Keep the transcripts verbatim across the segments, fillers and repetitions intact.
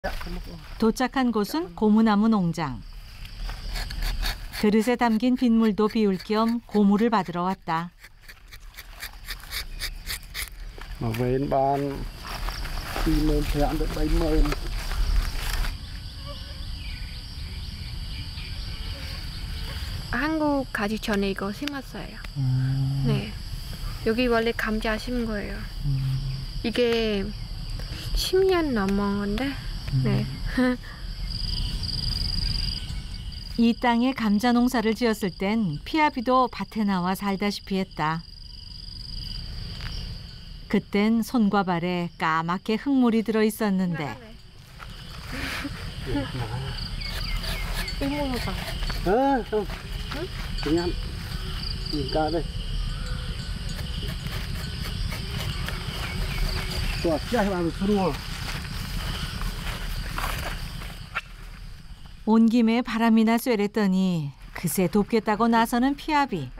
도착한 곳은 고무나무 농장. 그릇에 담긴 빗물도 비울 겸 고무를 받으러 왔다. 한국 가기 전에 이거 심었어요. 음. 네, 여기 원래 감자 심은 거예요. 음. 이게 십 년 넘었는데. 음. 네. 이 땅에 감자 농사를 지었을 땐 피아비도 밭에 나와 살다시피 했다. 그땐 손과 발에 까맣게 흙물이 들어 있었는데. 이모가. 어, 좀. 그냥 이까 đây. 또 시작하면 들어와. 온 김에 바람이나 쐬랬더니 그새 돕겠다고 나서는 피아비.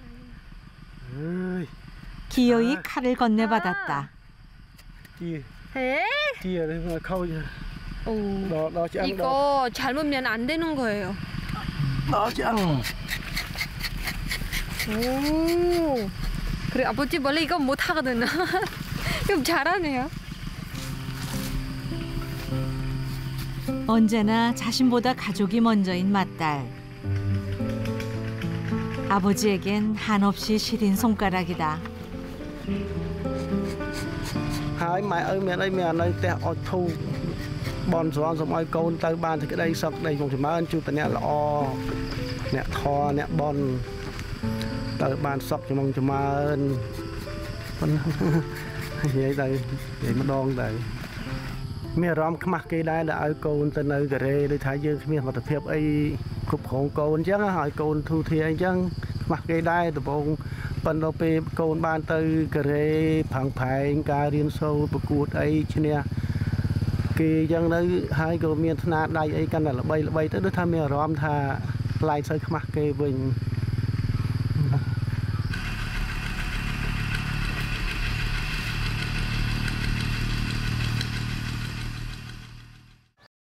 기어이 칼을 건네받았다. 이거 잘못면 안 되는 거예요. 오, 그래 아버지 원래 이거 못 하거든요. 좀 잘하네요. 언제나 자신보다 가족이 먼저인 맏딸. 아버지에겐 한없이 시린 손가락이다. Hai mẹ ơi mẹ ơi mẹ nơi tè ở thu bòn gió rồi mọi con tới ban thì cái đây sọc đây cũng chỉ mang chú tận nè lọ nè thò nè bòn tới ban sọc cho mong cho mang con vậy đây vậy mà đong đây mẹ róm mặc cái đây đã ở con tới nơi cái đây để thấy dương mẹ mà tập phép ấy cục hồn con chứ hỏi con thu thì anh chứ mặc cái đây từ bông phần đầu pe con ban tới cái đây phẳng phải cả riêng sâu bậc cụt ấy chứ nè cái dân đấy hai cái miền nam đây ấy căn là bay là bay tới đứa tham mẹ róm tha lại xây mặc cái bình